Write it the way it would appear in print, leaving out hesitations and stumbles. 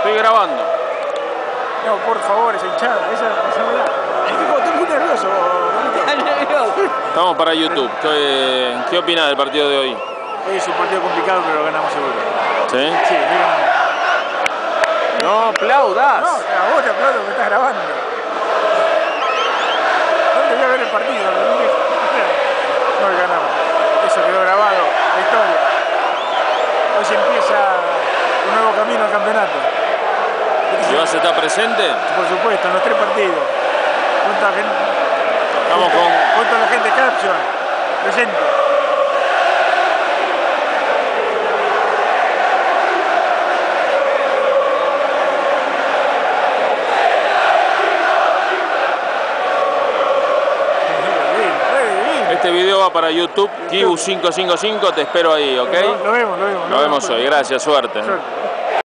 Estoy grabando. No, por favor, esa hinchada, esa estoy muy nervioso. Estamos para YouTube. ¿Qué opinás del partido de hoy? Hoy es un partido complicado, pero lo ganamos seguro. ¿Sí? Sí, lo ganamos. No aplaudas. No, a vos te aplaudo que estás grabando. ¿Dónde voy a ver el partido? No, lo ganamos. Eso quedó grabado, la historia. Hoy se empieza un nuevo camino al campeonato. ¿Y vas a estar presente? Por supuesto, en los 3 partidos. Junto a la gente de Caption, presente. Este video va para YouTube, Kibu555, te espero ahí, ¿ok? Lo vemos. Nos vemos hoy, gracias, suerte. Suerte.